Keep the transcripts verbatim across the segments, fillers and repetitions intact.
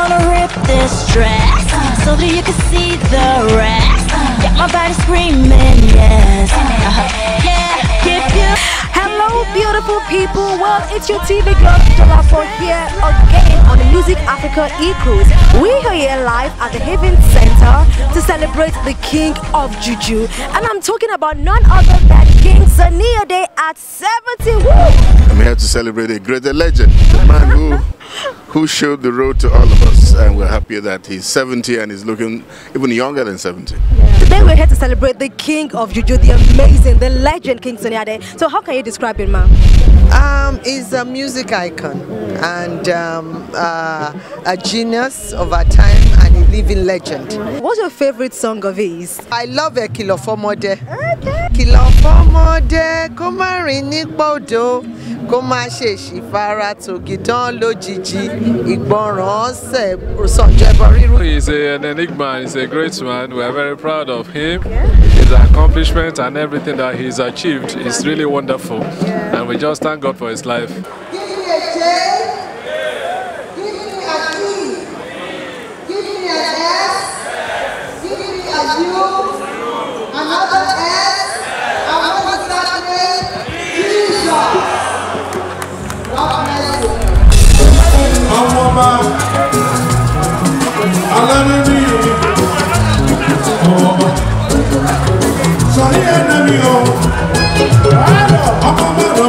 gonna rip this dress so that you can see the rest. Got my body screaming, yes. Uh-huh. Yeah, if you. Hello, beautiful people. Well, it's your T V girl Dolapo here again on the Music Africa E-cruise. We are here live at the Haven Center to celebrate the King of Juju, and I'm talking about none other than King Sunny Ade at seventy. Woo! I'm here to celebrate a greater legend, the man who who showed the road to all of us, and we're happy that he's seventy and he's looking even younger than seventy. Yeah. Today we're here to celebrate the King of Juju, the amazing, the legend King Sunny Ade. So how can you describe him, ma'am? Um, he's a music icon and um, uh, a genius of our time and a living legend. What's your favorite song of his? I love a Kilo Fomode. Kilo Fomode, koma rini bodo, koma sheshi fara to gidan lojiji, igboran se sonje boriru. He's a, an enigma, he's a great man. We're very proud of him. His accomplishment and everything that he's achieved is really wonderful. And we just thank God for his life. Give me a J, give me a T, give me an S, give me a U, another S, and what is that name? Jesus. God bless you. I'm a man. I love you. Sunny Adeniyi. I'm a man.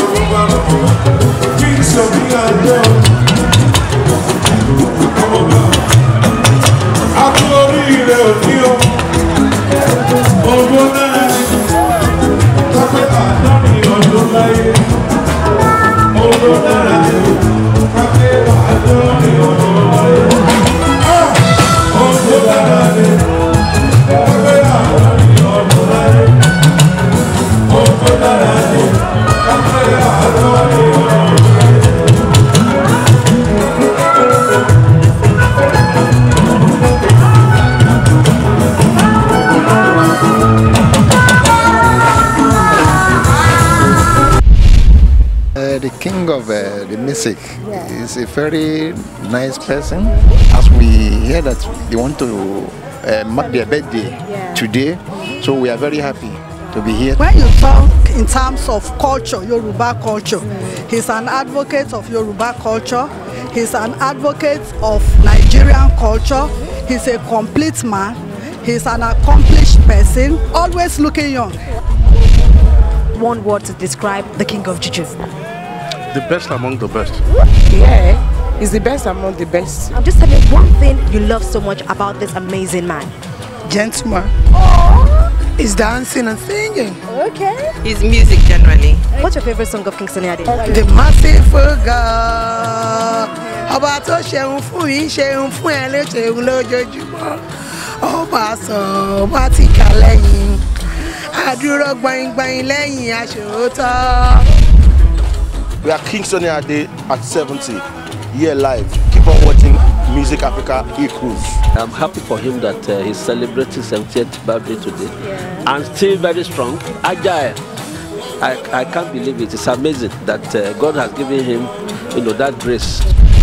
The king of uh, the music yeah. is a very nice person. As we hear that they want to uh, mark their birthday yeah. today, so we are very happy to be here. When you talk in terms of culture, Yoruba culture, mm. he's an advocate of Yoruba culture, he's an advocate of Nigerian culture, he's a complete man, he's an accomplished person, always looking young. One word to describe the King of Juju. The best among the best. Yeah, he's the best among the best. I'm just telling you one thing you love so much about this amazing man. Gentleman. Aww. He's dancing and singing. Okay. His music generally. What's your favorite song of King Sunny Ade? The massive God. Ọba tó ṣeun fún yín ṣeun fún ẹ ló ṣeun lójoojúmọ́. Ọba sọ ọba ti kà lẹ́yìn. Àdúrà gbàyìngbàyìn lẹ́yìn aṣòótọ́. We are King Sunny Ade at seventy, here live. Keep on watching Music Africa E-cruise. I'm happy for him that uh, he's celebrating seventieth birthday today. Yeah. And still very strong, agile. I, I can't believe it. It's amazing that uh, God has given him, you know, that grace.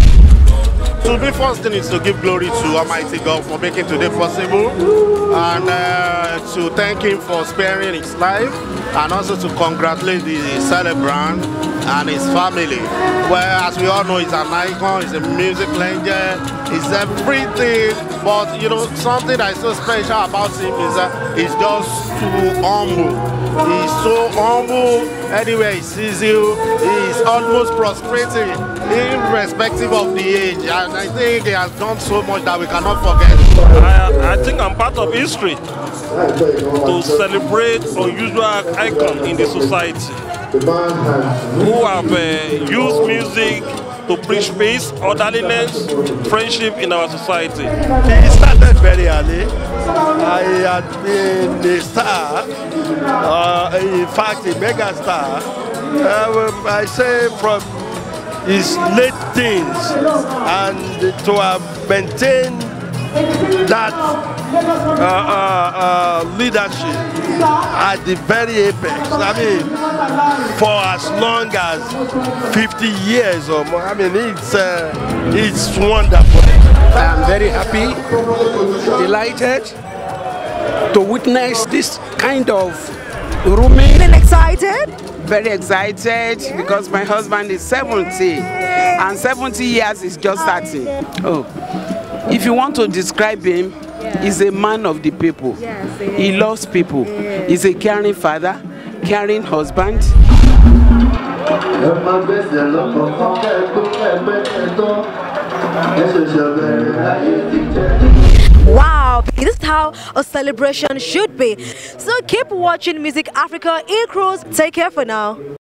So the first thing is to give glory to Almighty God for making today possible, and uh, to thank him for sparing his life, and also to congratulate the celebrant and his family. Well, as we all know, he's an icon, he's a music legend, he's everything. But you know, something that is so special about him is that he's just too humble. He's so humble. Anywhere he sees you, he's almost prostrating, irrespective of the age. And I think he has done so much that we cannot forget. I, I think I'm part of history to celebrate unusual icon in the society who have uh, used music to preach peace, orderliness, friendship in our society. He started very early. I had been a star, uh, in fact a mega star. Uh, I say from his late teens, and to have maintained that uh, uh, uh, leadership at the very apex. I mean, for as long as fifty years or more. I mean, it's uh, it's wonderful. I am very happy, delighted to witness this kind of rooming. Feeling excited? Very excited because my husband is seventy and seventy years is just starting. Oh, if you want to describe him, yeah. He's a man of the people. Yes, he, he loves people. Yeah. He's a caring father, caring husband. Wow, this is how a celebration should be. So keep watching Music Africa E-cruise. Take care for now.